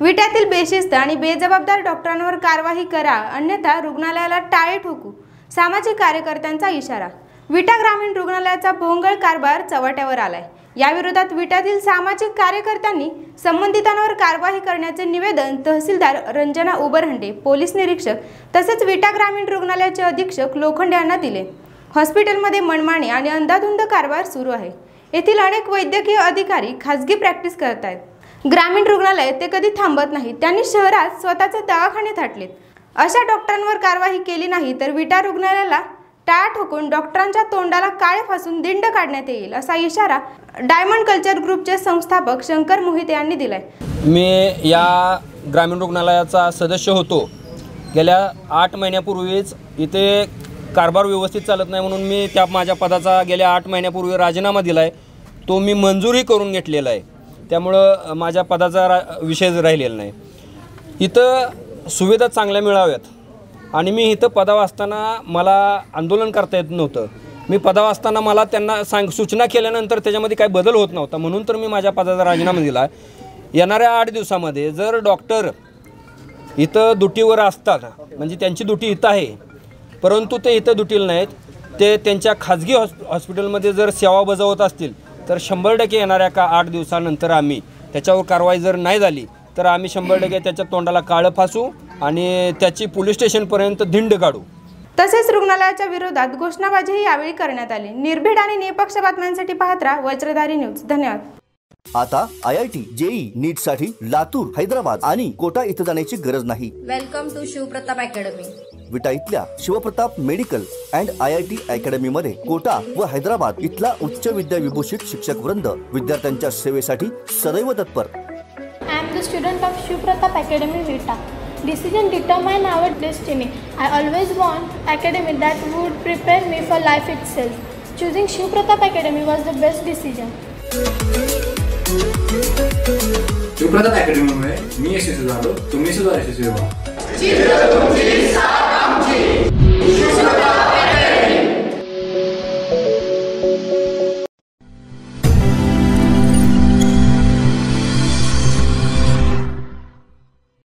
विट्यातील बेशिस्त आणि बेजबाबदार डॉक्टरांवर कारवाई करा, अन्यथा रुग्णालयाला टाळे ठोकू, सामाजिक कार्यकर्त्यांचा इशारा। विटा ग्रामीण रुग्णालयाचा भोंगळ कारभार चव्हाट्यावर आलाय। या विरोधात विट्यातील सामाजिक कार्यकर्त्यांनी संबंधितांवर कारवाई करण्याचे निवेदन तहसीलदार रंजना उबरहंडे, पोलीस निरीक्षक तसेच विटा ग्रामीण रुग्णालयाचे अधीक्षक लोखंडे यांना दिले। हॉस्पिटलमध्ये मनमानी आणि अंधाधुंद कारभार सुरू आहे। येथील अनेक वैद्यकीय अधिकारी खासगी प्रॅक्टिस करत आहेत। ग्रामीण रुग्णालय ते कधी थांबत नाही। त्यांनी शहरात स्वतःचे दवाखाने थाटलेत। अशा डॉक्टरांवर कारवाई केली नाही तर विटा रुग्णालयाला टाळ ठोकून डॉक्टरांच्या तोंडाला काळे फासून दिंड काढण्यात येईल, असा इशारा डायमंड कल्चर ग्रुपचे संस्थापक शंकर मोहिते यांनी दिलाय। मी या ग्रामीण रुग्णालयाचा सदस्य होतो। गेल्या 8 महिन्यापूर्वीच इथे कारभार व्यवस्थित चालत नाही म्हणून मी त्या माझ्या पदाचा गेल्या 8 महिन्यापूर्वी राजीनामा दिलाय। तो मी मंजुरी करून घेतलेला आहे, त्यामुळं माझ्या पदाचा विषय राहिलेला नाही। इथं सुविधा चांगल्या मिळाव्यात आणि मी इथं पदावर असताना मला आंदोलन करता येत नव्हतं। मी पदावर असताना मला त्यांना सूचना केल्यानंतर त्याच्यामध्ये काही बदल होत नव्हता, म्हणून तर मी माझ्या पदाचा राजीनामा दिला। येणाऱ्या 8 दिवसामध्ये जर डॉक्टर इथं ड्युटीवर असतात, म्हणजे त्यांची ड्युटी इथं आहे परंतु ते इथं ड्युटीला नाहीत, ते त्यांच्या खाजगी हॉस्पिटलमध्ये जर सेवा बजावत असतील तर 100% येणाऱ्या 8 दिवसानंतर आम्ही त्याच्यावर कारवाई जर नाही झाली तर आम्ही 100% त्याच्या तोंडाला काळं फासू आणि त्याची पोलीस स्टेशनपर्यंत धिंड काढू। तसेच रुग्णालयाच्या विरोधात घोषणाबाजीही यावेळी करण्यात आली। निर्भीड आणि निपक्ष बातम्यांसाठी पाहत राहा वज्रधारी न्यूज। धन्यवाद। आता IIT JEE नीट साठी लातूर, हैदराबाद आणि कोटा इथं जाण्याची गरज नाही। Welcome to Shivpratap academy. Vita इथल्या Shivpratap medical and IIT academy मध्ये कोटा व हैदराबाद इथला उच्च विद्या विभूषित शिक्षक वृंद विद्यार्थ्यांच्या सेवेसाठी सदैव तत्पर। I am the student of Shivpratap Academy Vita. Decision determine our destiny. I always want academy that would prepare me for life itself. Choosing Shivpratap Academy was the best decision. Shivpratap अकॅडमीमुळे मी यशस्वी झालो, तुम्ही सुद्धा यशस्वी व्हा।